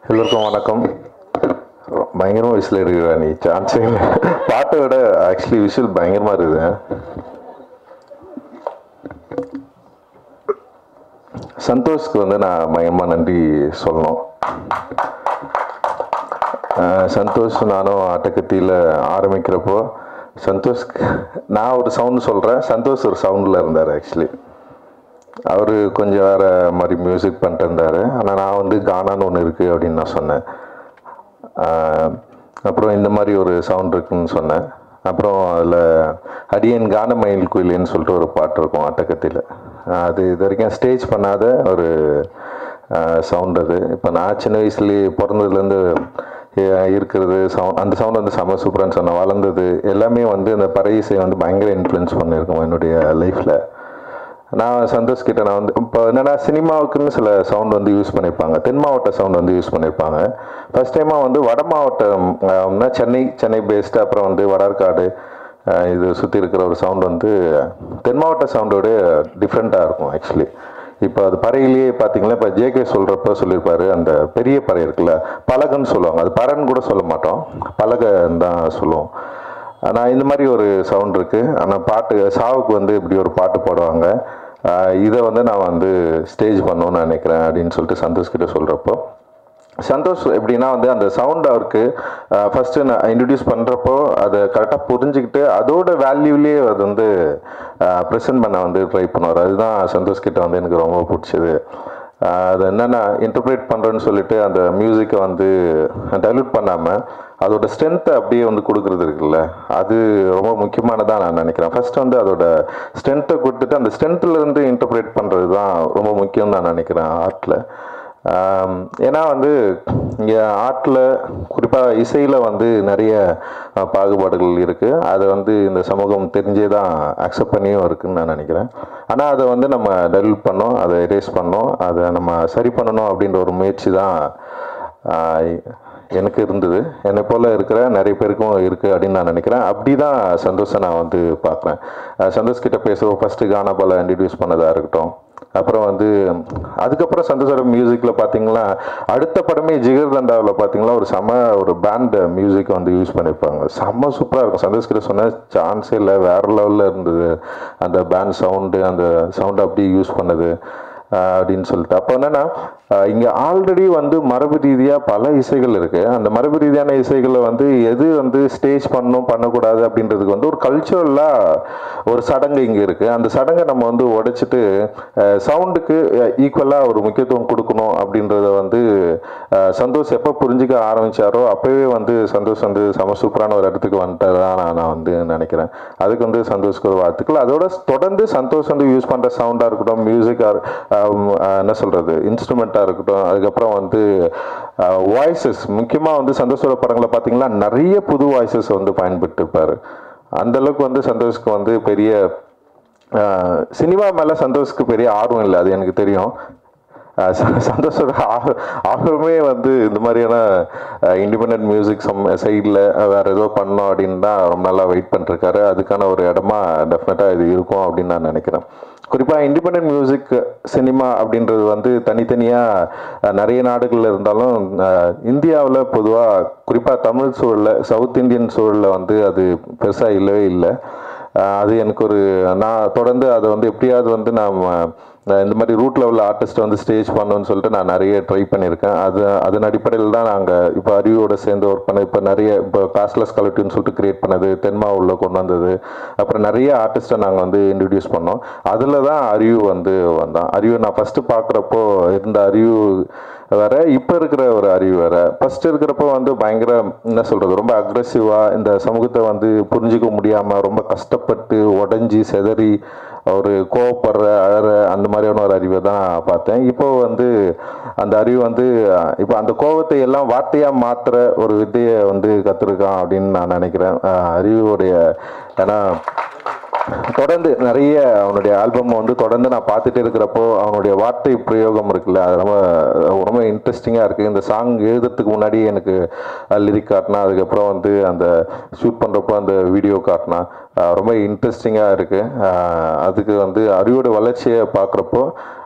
எல்லோருக்கும் வணக்கம். பயங்கரமாக விசில் எடுக்கிறா நீ, சான்ஸே இல்லை. பாட்டை விட ஆக்சுவலி விஷுவல் பயங்கரமாக இருக்குது. சந்தோஷ்க்கு வந்து நான் பயங்கரமாக நன்றி சொல்லணும். சந்தோஷ் நானும் அட்டக்கத்தியில் ஆரம்பிக்கிறப்போ சந்தோஷ்க்கு நான் ஒரு சவுண்டு சொல்கிறேன், சந்தோஷ் ஒரு சவுண்டில் இருந்தார். ஆக்சுவலி அவர் கொஞ்சம் வேறு மாதிரி மியூசிக் பண்ணிட்டு இருந்தார். ஆனால் நான் வந்து கானான்னு ஒன்று இருக்குது அப்படின்னு நான் சொன்னேன். அப்புறம் இந்த மாதிரி ஒரு சவுண்ட் இருக்குன்னு சொன்னேன். அப்புறம் அதில் அடியன் கான மயில் குயிலேன்னு சொல்லிட்டு ஒரு பாட்டு இருக்கும் அட்டக்கத்தியில். அது இது வரைக்கும் ஸ்டேஜ் பண்ணாத ஒரு சவுண்ட். அது இப்போ நான் சின்ன வயசுலேயே பிறந்ததுலேருந்து இருக்கிறது சவுண்ட், அந்த சவுண்ட் வந்து செம்ம சூப்பரான்னு சொன்னேன். வளர்ந்தது எல்லாமே வந்து அந்த பறை இசை வந்து பயங்கர இன்ஃப்ளூயன்ஸ் பண்ணியிருக்கோம் என்னுடைய லைஃப்பில். நான் சந்தோஷ் கிட்ட நான் வந்து இப்போ என்னென்னா சினிமாவுக்குன்னு சில சவுண்ட் வந்து யூஸ் பண்ணியிருப்பாங்க, தென் மாவட்ட சவுண்ட் வந்து யூஸ் பண்ணியிருப்பாங்க. ஃபஸ்ட் டைமாக வந்து வட மாவட்டம்னா சென்னை பேஸ்டு, அப்புறம் வந்து வடார்காடு இது சுற்றி இருக்கிற ஒரு சவுண்ட் வந்து தென் மாவட்ட சவுண்டோட டிஃப்ரெண்ட்டாக இருக்கும். ஆக்சுவலி இப்போ அது பறையிலேயே பார்த்தீங்கன்னா, இப்போ ஜேகே சொல்கிறப்ப சொல்லியிருப்பாரு, அந்த பெரிய பறை இருக்குல்ல, பலகன்னு சொல்லுவாங்க. அது பறன்னு கூட சொல்ல மாட்டோம், பலகன்னு தான் சொல்லுவோம். ஆனால் இந்த மாதிரி ஒரு சவுண்ட் இருக்குது. ஆனால் பாட்டு சாவுக்கு வந்து இப்படி ஒரு பாட்டு பாடுவாங்க, இதை வந்து நான் வந்து ஸ்டேஜ் பண்ணணும்னு நினைக்கிறேன் அப்படின்னு சொல்லிட்டு சந்தோஷ் கிட்ட சொல்கிறப்போ, சந்தோஷ் எப்படின்னா வந்து அந்த சவுண்ட் அவருக்கு ஃபஸ்ட்டு நான் இன்ட்ரடியூஸ் பண்ணுறப்போ அதை கரெக்டாக புரிஞ்சுக்கிட்டு அதோட வேல்யூலேயே அது வந்து ப்ரெசென்ட் பண்ண வந்து ட்ரை பண்ணுவார். அதுதான் சந்தோஷ் கிட்ட வந்து எனக்கு ரொம்ப பிடிச்சது. அது என்னென்னா இன்டர்பிரேட் பண்ணுறேன்னு சொல்லிட்டு அந்த மியூசிக்கை வந்து டைல்யூட் பண்ணாமல் அதோட ஸ்ட்ரென்த்தை அப்படியே வந்து கொடுக்குறது இருக்குல்ல, அது ரொம்ப முக்கியமானதாக நான் நினைக்கிறேன். ஃபஸ்ட்டு வந்து அதோட ஸ்ட்ரென்த்தை கொடுத்துட்டு அந்த ஸ்ட்ரென்த்துலேருந்து இன்டர்பிரேட் பண்ணுறது தான் ரொம்ப முக்கியம்னு நான் நினைக்கிறேன் ஆர்ட்டில். ஏன்னா வந்து இங்கே ஆர்ட்டில் குறிப்பாக இசையில் வந்து நிறைய பாகுபாடுகள் இருக்குது. அதை வந்து இந்த சமூகம் தெரிஞ்சே தான் அக்செப்ட் பண்ணியும் இருக்குதுன்னு நான் நினைக்கிறேன். ஆனால் அதை வந்து நம்ம டெவலப் பண்ணோம், அதை எரேஸ் பண்ணோம், அதை நம்ம சரி பண்ணணும் அப்படின்ற ஒரு முயற்சி தான் எனக்கு இருந்தது. என்னை போல் இருக்கிற நிறைய பேருக்கும் இருக்குது அப்படின்னு நான் நினைக்கிறேன். அப்படி தான் சந்தோஷை நான் வந்து பார்க்குறேன். சந்தோஷ் கிட்ட பேசுவோம், ஃபஸ்ட்டு கானாபாலை இன்ட்ரடியூஸ் பண்ணதாக இருக்கட்டும். அப்புறம் வந்து அதுக்கப்புறம் சந்தோஷோட மியூசிக்கில் பார்த்தீங்கன்னா அடுத்த படமே ஜிகர் தண்டாவில் பார்த்தீங்கன்னா ஒரு பேண்ட் மியூசிக்கை வந்து யூஸ் பண்ணியிருப்பாங்க. செம்ம சூப்பராக இருக்கும். சந்தோஷ் கிட்ட சொன்ன சான்ஸே இல்லை, வேறு லெவலில் இருந்தது அந்த பேண்ட் சவுண்டு, அந்த சவுண்டை அப்படியே யூஸ் பண்ணது அப்படின்னு சொல்லிட்டு. அப்போ என்னென்னா இங்கே ஆல்ரெடி வந்து மரபு ரீதியாக பல இசைகள் இருக்குது. அந்த மரபு ரீதியான இசைகளை வந்து எது வந்து ஸ்டேஜ் பண்ணணும் பண்ணக்கூடாது அப்படின்றதுக்கு வந்து ஒரு கல்ச்சுரலாக ஒரு சடங்கு இங்கே இருக்குது. அந்த சடங்கை நம்ம வந்து உடைச்சிட்டு சவுண்டுக்கு ஈக்குவலாக ஒரு முக்கியத்துவம் கொடுக்கணும் அப்படின்றத வந்து சந்தோஷ் எப்போ புரிஞ்சிக்க ஆரம்பித்தாரோ அப்போவே வந்து சந்தோஷ் வந்து செம சூப்பரான ஒரு இடத்துக்கு வந்துட்டதான் நான் வந்து நினைக்கிறேன். அதுக்கு வந்து சந்தோஷ்க்கு ஒரு வாழ்த்துக்கள். அதோட தொடர்ந்து சந்தோஷ் வந்து யூஸ் பண்ணுற சவுண்டாக இருக்கட்டும், மியூசிக்காக என்ன சொல்கிறது, இன்ஸ்ட்ருமெண்ட்டாக இருக்கட்டும், அதுக்கப்புறம் வந்து வாய்ஸஸ், முக்கியமாக வந்து சந்தோஷோட படங்களை பார்த்தீங்கன்னா நிறைய புது வாய்ஸஸ் வந்து பயன்படுத்திருப்பார். அந்தளவுக்கு வந்து சந்தோஷ்க்கு வந்து பெரிய சினிமா மேலே சந்தோஷ்க்கு பெரிய ஆர்வம் இல்லை, அது எனக்கு தெரியும். சந்தோஷோட ஆர்வமே வந்து இந்த மாதிரியான இண்டிபெண்ட் மியூசிக் சைடில் வேறு ஏதோ பண்ணோம் அப்படின்னு தான் ரொம்ப நல்லா வெயிட் பண்ணிருக்காரு. அதுக்கான ஒரு இடமா டெஃபினட்டாக இது இருக்கும் அப்படின்னு நான் நினைக்கிறேன். குறிப்பாக இண்டிபெண்ட் மியூசிக் சினிமா அப்படின்றது வந்து தனித்தனியாக நிறைய நாடுகளில் இருந்தாலும் இந்தியாவில் பொதுவாக குறிப்பாக தமிழ் சூழலில், சவுத் இந்தியன் சூழலில் வந்து அது பெருசாக இல்லவே இல்லை. அது எனக்கு நான் தொடர்ந்து அதை வந்து எப்படியாவது வந்து இந்த மாதிரி ரூட் லெவலில் ஆர்டிஸ்ட்டை வந்து ஸ்டேஜ் பண்ணணும்னு சொல்லிட்டு நான் நிறைய ட்ரை பண்ணியிருக்கேன். அதன் அடிப்படையில் தான் நாங்கள் இப்போ அறிவோட சேர்ந்து ஒர்க் பண்ண, இப்போ நிறைய இப்போ பேஸ்லெஸ் கலெக்டிவ்னு சொல்லிட்டு கிரியேட் பண்ணது, தென்மாவுள்ள கொண்டு வந்தது, அப்புறம் நிறைய ஆர்டிஸ்ட்டை நாங்கள் வந்து இன்ட்ரடியூஸ் பண்ணோம். அதில் தான் அறிவு வந்து வந்தான். அறிவு நான் ஃபஸ்ட்டு பார்க்குறப்போ இருந்த அறிவு வேறு, இப்போ இருக்கிற ஒரு அறிவு வேறு. ஃபஸ்ட்டு இருக்கிறப்போ வந்து பயங்கர என்ன சொல்கிறது, ரொம்ப அக்ரெசிவாக இந்த சமூகத்தை வந்து புரிஞ்சிக்க முடியாமல் ரொம்ப கஷ்டப்பட்டு உடஞ்சி செதறி ஒரு கோவப்படுற அழற அந்த மாதிரியான ஒரு அறிவை தான் பார்த்தேன். இப்போ வந்து அந்த அறிவு வந்து இப்போ அந்த கோவத்தை எல்லாம் வார்த்தையாக மாற்றுற ஒரு வித்தையை வந்து கற்றுருக்கான் அப்படின்னு நான் நினைக்கிறேன் அறிவுடைய. ஏன்னா தொடர்ந்து நிறைய அவனுடைய ஆல்பம் வந்து தொடர்ந்து நான் பார்த்துட்டே இருக்கிறப்போ அவனுடைய வார்த்தை பிரயோகம் இருக்குல்ல, அது ரொம்ப ரொம்ப இன்ட்ரெஸ்டிங்காக இருக்குது. இந்த சாங் எழுதுறதுக்கு முன்னாடி எனக்கு லிரிக் காட்டினா, அதுக்கப்புறம் வந்து அந்த ஷூட் பண்ணுறப்போ அந்த வீடியோ காட்டினா ரொம்ப இன்ட்ரெஸ்டிங்காக இருக்குது. அதுக்கு வந்து அறிவோட வளர்ச்சியை பார்க்குறப்போ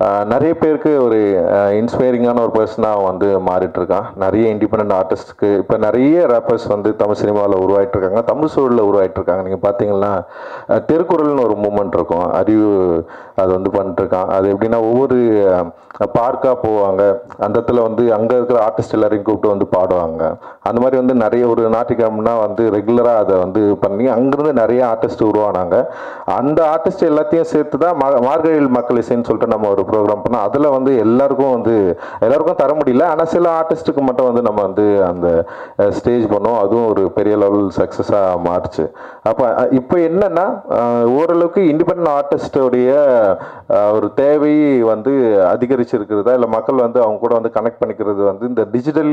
நிறைய பேருக்கு ஒரு இன்ஸ்பைரிங்கான ஒரு பர்சனாக வந்து மாறிட்டுருக்கான். நிறைய இண்டிபெண்ட் ஆர்டிஸ்ட்டுக்கு இப்போ நிறைய ரேப்பர்ஸ் வந்து தமிழ் சினிமாவில் உருவாகிட்டுருக்காங்க, தமிழ் சூழலில் உருவாகிட்டுருக்காங்க. நீங்கள் பார்த்தீங்கன்னா திருக்குறள்னு ஒரு மூமெண்ட் இருக்கும், அறிவு அது வந்து பண்ணிட்டுருக்கான். அது எப்படின்னா ஒவ்வொரு பார்க்காக போவாங்க, அந்த இடத்துல வந்து அங்கே இருக்கிற ஆர்டிஸ்ட் எல்லாரையும் கூப்பிட்டு வந்து பாடுவாங்க. அந்த மாதிரி வந்து நிறைய ஒரு ஞாயிற்றுக்கிழமைனா வந்து ரெகுலராக அதை வந்து பண்ணி அங்கேருந்து நிறைய ஆர்டிஸ்ட் உருவானாங்க. அந்த ஆர்டிஸ்ட் எல்லாத்தையும் சேர்த்து தான் மார்கழியில் மக்கள் இசைன்னு சொல்லிட்டு நம்ம ஒரு ப்ரோக்ராம் பண்ணோம். அதில் வந்து எல்லாருக்கும் தர முடியல, ஆனால் சில ஆர்டிஸ்ட்டுக்கு மட்டும் வந்து நம்ம வந்து அந்த ஸ்டேஜ் பண்ணோம். அதுவும் ஒரு பெரிய லெவல் சக்ஸஸாக மாறுச்சு. அப்போ இப்போ என்னன்னா ஓரளவுக்கு இண்டிபெண்ட் ஆர்டிஸ்டோடைய ஒரு தேவை வந்து அதிகரிச்சிருக்கிறதா, இல்லை மக்கள் வந்து அவங்க கூட வந்து கனெக்ட் பண்ணிக்கிறது வந்து இந்த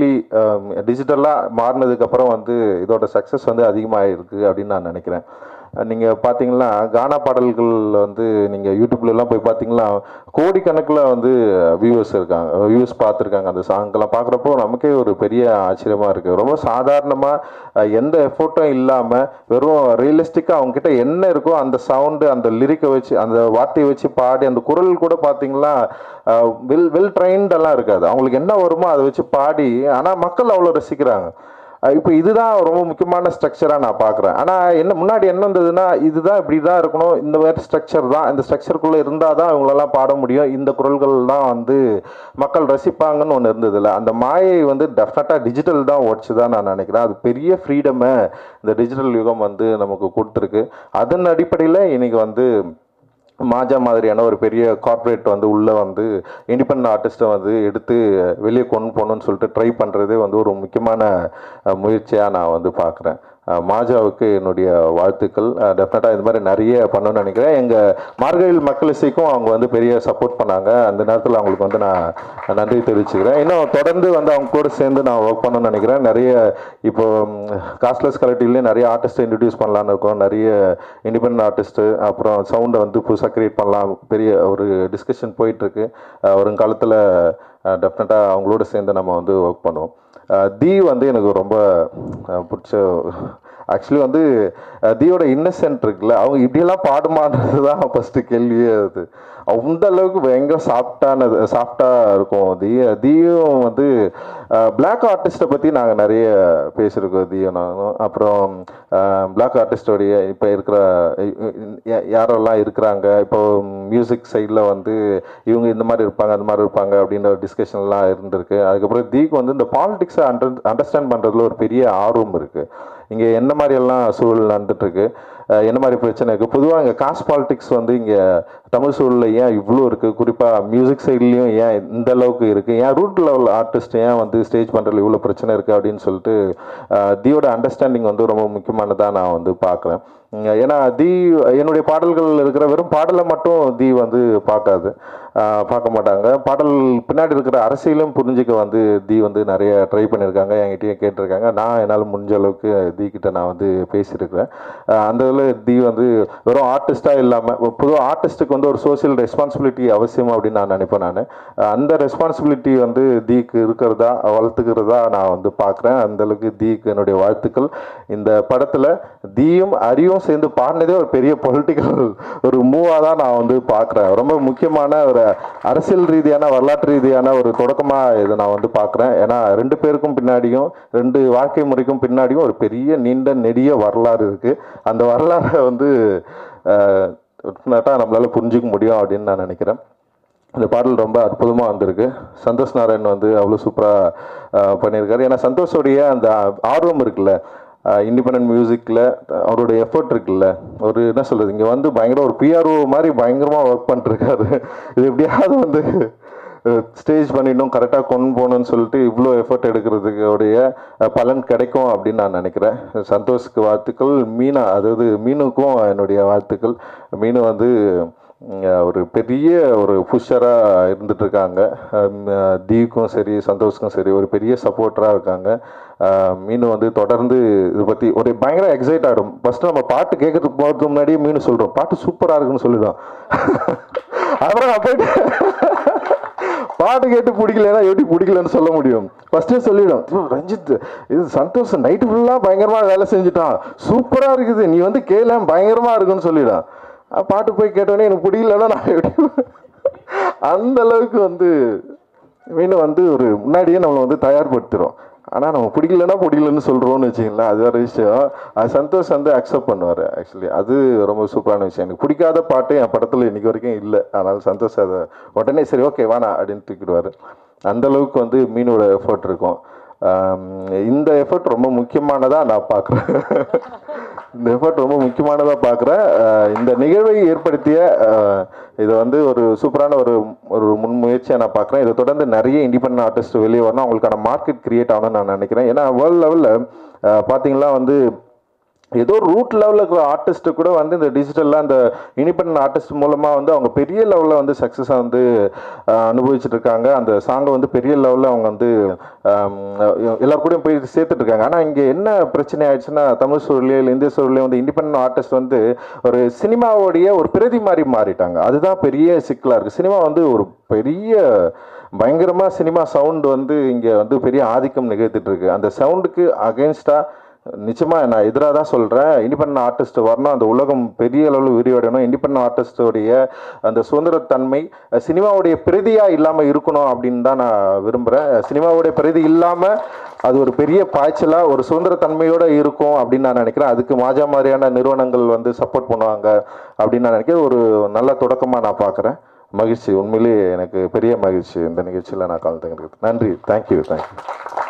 டிஜிட்டலாக மாறினதுக்கப்புறம் வந்து இதோட சக்ஸஸ் வந்து அதிகமாக இருக்குது அப்படின்னு நான் நினைக்கிறேன். நீங்கள் பார்த்தீங்கன்னா கானா பாடல்கள் வந்து நீங்கள் யூடியூப்லலாம் போய் பார்த்தீங்கன்னா கோடிக்கணக்கில் வந்து வியூஸ் பார்த்துருக்காங்க. அந்த சாங்கெல்லாம் பார்க்குறப்போ நமக்கே ஒரு பெரிய ஆச்சரியமாக இருக்குது. ரொம்ப சாதாரணமாக எந்த எஃபோர்ட்டும் இல்லாமல் வெறும் ரியலிஸ்டிக்காக அவங்ககிட்ட என்ன இருக்கோ அந்த சவுண்டு, அந்த லிரிக்கை வச்சு, அந்த வார்த்தையை வச்சு பாடி, அந்த குரல் கூட பார்த்தீங்கன்னா வெல் ட்ரைன்டெல்லாம் இருக்காது, அவங்களுக்கு என்ன வருமோ அதை வச்சு பாடி, ஆனால் மக்கள் அவ்வளோ ரசிக்கிறாங்க. இப்போ இதுதான் ரொம்ப முக்கியமான ஸ்ட்ரக்சராக நான் பார்க்குறேன். ஆனால் முன்னாடி என்ன இருந்ததுன்னா, இதுதான் இப்படி தான் இருக்கணும், இந்த மாதிரி ஸ்ட்ரக்சர் தான், இந்த ஸ்ட்ரக்சருக்குள்ளே இருந்தால் தான் இவங்களெல்லாம் பாட முடியும், இந்த குரல்கள் தான் வந்து மக்கள் ரசிப்பாங்கன்னு ஒன்று இருந்ததில்ல. அந்த மாயை வந்து டெஃபினட்டாக டிஜிட்டல் தான் ஓடிச்சு தான் நான் நினைக்கிறேன். அது பெரிய ஃப்ரீடமை இந்த டிஜிட்டல் யுகம் வந்து நமக்கு கொடுத்துருக்கு. அதன் அடிப்படையில் இன்றைக்கி வந்து மாஜா மாதிரியான ஒரு பெரிய கார்ப்பரேட் வந்து உள்ளே வந்து இண்டிபெண்ட் ஆர்டிஸ்ட்டை வந்து எடுத்து வெளியே கொண்டு போகணுன்னு சொல்லிட்டு ட்ரை பண்ணுறதே வந்து ஒரு முக்கியமான முயற்சியாக நான் வந்து பார்க்குறேன். மாஜாவுக்கு என்னுடைய வாழ்த்துக்கள். டெஃபினட்டாக இது மாதிரி நிறைய பண்ணணும்னு நினைக்கிறேன். எங்கள் மார்கழியில் மக்கள் இசைக்கும் அவங்க வந்து பெரிய சப்போர்ட் பண்ணாங்க. அந்த நேரத்தில் அவங்களுக்கு வந்து நான் நன்றி தெரிவிச்சுக்கிறேன். இன்னும் தொடர்ந்து வந்து அவங்க கூட சேர்ந்து நான் ஒர்க் பண்ணணும்னு நினைக்கிறேன். நிறைய இப்போ காஸ்ட்லெஸ் கலெக்டிவ்லேயே நிறைய ஆர்டிஸ்ட்டை இன்ட்ரடியூஸ் பண்ணலான்னு இருக்கோம். நிறைய இண்டிபெண்ட் ஆர்டிஸ்ட்டு, அப்புறம் சவுண்டை வந்து புதுசாக க்ரியேட் பண்ணலாம், பெரிய ஒரு டிஸ்கஷன் போயிட்டுருக்கு. வருங்காலத்தில் டெஃபினட்டாக அவங்களோட சேர்ந்து நம்ம வந்து ஒர்க் பண்ணுவோம். தி வந்து எனக்கு ரொம்ப பிடிச்ச, ஆக்சுவலி வந்து தியோட இன்னசென்ட் இருக்குல்ல, அவங்க இப்படியெல்லாம் பாடுமான்றது தான் ஃபஸ்ட்டு கேள்வியே. அது அந்த அளவுக்கு பயங்கர சாஃப்டாக இருக்கும். தியும் வந்து பிளாக் ஆர்டிஸ்ட்டை பற்றி நாங்கள் நிறைய பேசியிருக்கோம் தியும் நானும். அப்புறம் பிளாக் ஆர்டிஸ்டோடைய இப்போ இருக்கிற யாரெல்லாம் இருக்கிறாங்க, இப்போ மியூசிக் சைடில் வந்து இவங்க இந்த மாதிரி இருப்பாங்க, அந்த மாதிரி இருப்பாங்க அப்படின்ற ஒரு டிஸ்கஷன்லாம் இருந்திருக்கு. அதுக்கப்புறம் தீக்கு வந்து இந்த பாலிடிக்ஸை அண்டர்ஸ்டாண்ட் பண்ணுறதுல ஒரு பெரிய ஆர்வம் இருக்குது. இங்கே என்ன மாதிரியெல்லாம் சூழல் நடந்துட்டுருக்கு, என்ன மாதிரி பிரச்சனை இருக்குது, பொதுவாக இங்கே காஸ்ட் பாலிடிக்ஸ் வந்து இங்கே தமிழ் சூழலில் ஏன் இவ்வளோ இருக்குது, குறிப்பாக மியூசிக் சைட்லேயும் ஏன் இந்த அளவுக்கு இருக்குது, ஏன் ரூட் லெவல் ஆர்டிஸ்ட் ஏன் வந்து ஸ்டேஜ் பண்ணுறதுல இவ்வளோ பிரச்சனை இருக்குது அப்படின்னு சொல்லிட்டு தியோட அண்டர்ஸ்டாண்டிங் வந்து ரொம்ப முக்கியமானதாக நான் வந்து பார்க்குறேன். ஏன்னா என்னுடைய பாடல்கள் இருக்கிற வெறும் பாடலை மட்டும் வந்து பார்க்க மாட்டாங்க. பாடல் பின்னாடி இருக்கிற அரசியலும் புரிஞ்சிக்க வந்து வந்து நிறைய ட்ரை பண்ணியிருக்காங்க, என்கிட்டயே கேட்டிருக்காங்க. நான் என்னால் முடிஞ்ச அளவுக்கு கிட்ட நான் வந்து பேசியிருக்கிறேன். அந்த இதில் வந்து வெறும் ஆர்டிஸ்டாக இல்லாமல் பொதுவாக ஆர்டிஸ்ட்டுக்கு வந்து ஒரு சோசியல் ரெஸ்பான்சிபிலிட்டி அவசியம் அப்படின்னு நான் நினைப்பேன். நான் அந்த ரெஸ்பான்சிபிலிட்டி வந்து இருக்கிறதா வளர்த்துக்கிறதா நான் வந்து பார்க்குறேன். அந்தளவுக்கு என்னுடைய வாழ்த்துக்கள். இந்த படத்தில் தீயும் அரியும் சேர்ந்து பாடினதே ஒரு பெரிய பொலிட்டிக்கல் ஒரு மூவாக தான் நான் வந்து பார்க்குறேன். ரொம்ப முக்கியமான ஒரு அரசியல் ரீதியான வரலாற்று ரீதியான ஒரு தொடக்கமாக இதை நான் வந்து பார்க்குறேன். ஏன்னா ரெண்டு பேருக்கும் பின்னாடியும், ரெண்டு வாழ்க்கை முறைக்கும் பின்னாடியும் ஒரு பெரிய நீண்ட நெடிய வரலாறு இருக்குது. அந்த வரலாறை வந்து நம்மளால் புரிஞ்சிக்க முடியும் அப்படின்னு நான் நினைக்கிறேன். இந்த பாடல் ரொம்ப அற்புதமாக வந்திருக்கு. சந்தோஷ் நாராயண் வந்து அவ்வளோ சூப்பராக பண்ணியிருக்காரு. ஏன்னா சந்தோஷோடைய அந்த ஆர்வம் இருக்குல்ல, இண்டிபெண்ட் மியூசிக்கில் அவருடைய எஃபர்ட் இருக்குல்ல, ஒரு என்ன சொல்கிறது, இங்கே வந்து பயங்கர ஒரு பிஆர்ஓ மாதிரி பயங்கரமாக ஒர்க் பண்ணிட்டுருக்காரு. இது எப்படியாவது வந்து ஸ்டேஜ் பண்ணிடணும், கரெக்டாக கொண்டு போகணும்னு சொல்லிட்டு இவ்வளோ எஃபர்ட் எடுக்கிறதுக்கு பலன் கிடைக்கும் அப்படின்னு நான் நினைக்கிறேன். சந்தோஷ்க்கு வாழ்த்துக்கள். மீனுக்கும் என்னுடைய வாழ்த்துக்கள். மீனு வந்து ஒரு பெரிய ஒரு புஷராக இருந்துகிட்ருக்காங்க. தீவுக்கும் சரி சந்தோஷுக்கும் சரி ஒரு பெரிய சப்போர்ட்டராக இருக்காங்க. மீனு வந்து தொடர்ந்து இதை பற்றி ஒரு பயங்கர எக்ஸைட் ஆகிடும். ஃபஸ்ட்டு நம்ம பாட்டு கேட்கறதுக்கு போகிறதுக்கு முன்னாடியே மீனு சொல்கிறோம் பாட்டு சூப்பராக இருக்குன்னு சொல்லிடும். அப்புறம் போயிட்டு பாட்டு கேட்டு பிடிக்கலன்னா எப்படி பிடிக்கலன்னு சொல்ல முடியும், ஃபஸ்ட்டே சொல்லிடும். ரஞ்சித் இது சந்தோஷ் நைட்டு ஃபுல்லாக பயங்கரமாக வேலை செஞ்சுட்டான், சூப்பராக இருக்குது, நீ வந்து கேள பயங்கரமாக இருக்குன்னு சொல்லிடும். பாட்டு போய் கேட்டோன்னே எனக்கு பிடிக்கலன்னா நான் எப்படி அந்த அளவுக்கு வந்து மீன் வந்து ஒரு முன்னாடியே நம்மளை வந்து தயார்படுத்துகிறோம். ஆனால் நம்ம பிடிக்கலன்னு சொல்கிறோன்னு வச்சிங்களேன், அது வேறு விஷயம். அது சந்தோஷ் வந்து அக்செப்ட் பண்ணுவார். ஆக்சுவலி அது ரொம்ப சூப்பரான விஷயம். எனக்கு பிடிக்காத பாட்டு என் படத்தில் இன்றைக்கி வரைக்கும் இல்லை. அதனால் சந்தோஷ் அதை உடனே சரி ஓகே வேணா அப்படின்னு தூக்கிடுவார். அந்தளவுக்கு வந்து மீனோட எஃபர்ட் இருக்கும். இந்த எஃபர்ட் ரொம்ப முக்கியமானதாக நான் பார்க்குறேன். இந்த எஃபர்ட் ரொம்ப முக்கியமானதாக பார்க்குறேன். இந்த நிகழ்வை ஏற்படுத்திய இதை வந்து ஒரு சூப்பரான ஒரு முன்முயற்சியாக நான் பார்க்குறேன். இதை தொடர்ந்து நிறைய இண்டிபெண்டன்ட் ஆர்டிஸ்ட் வெளியே வரணும், அவங்களுக்கான மார்க்கெட் கிரியேட் ஆகணும்னு நான் நினைக்கிறேன். ஏன்னா வேர்ல்டு லெவலில் பார்த்தீங்கன்னா வந்து ஏதோ ரூட் லெவலில் இருக்கிற ஆர்டிஸ்ட்டு கூட வந்து இந்த டிஜிட்டலில் அந்த இண்டிபெண்டன்ட் ஆர்டிஸ்ட் மூலமாக வந்து அவங்க பெரிய லெவலில் வந்து சக்ஸஸாக வந்து அனுபவிச்சுட்டு இருக்காங்க. அந்த சாங்கை வந்து பெரிய லெவலில் அவங்க வந்து எல்லாருக்கூடையும் போய் சேர்த்துட்ருக்காங்க. ஆனால் இங்கே என்ன பிரச்சனை ஆயிடுச்சுன்னா, தமிழ் சூழலையோ இல்லை இந்திய சூழலையோ வந்து இண்டிபெண்டன்ட் ஆர்டிஸ்ட் வந்து ஒரு சினிமாவோடைய ஒரு பிரதி மாதிரி மாறிட்டாங்க. அதுதான் பெரிய சிக்கலாக இருக்குது. சினிமா வந்து ஒரு பெரிய பயங்கரமாக சினிமா சவுண்டு வந்து இங்கே வந்து பெரிய ஆதிக்கம் நிகழ்த்திட்டு இருக்கு. அந்த சவுண்டுக்கு அகெயின்ஸ்டாக நிச்சயமாக நான் எதிராக தான் சொல்கிறேன். இண்டிபெண்டன்ட் ஆர்டிஸ்ட் வரணும், அந்த உலகம் பெரிய அளவில் விரிவடையணும். இண்டிபெண்டன்ட் ஆர்டிஸ்டோடைய அந்த சுதந்திரத்தன்மை சினிமாவுடைய பிரதியாக இல்லாமல் இருக்கணும் அப்படின்னு தான் நான் விரும்புகிறேன். சினிமாவுடைய பிரதி இல்லாமல் அது ஒரு பெரிய பாய்ச்சலாக ஒரு சுதந்திரத்தன்மையோடு இருக்கும் அப்படின்னு நான் நினைக்கிறேன். அதுக்கு மாஜா மாதிரியான நிறுவனங்கள் வந்து சப்போர்ட் பண்ணுவாங்க அப்படின்னு நான் நினைக்கிறேன். ஒரு நல்ல தொடக்கமாக நான் பார்க்குறேன். மகிழ்ச்சி, உண்மையிலேயே எனக்கு பெரிய மகிழ்ச்சி இந்த நிகழ்ச்சியில் நான் கலந்துக்கிறது. நன்றி. தேங்க்யூ.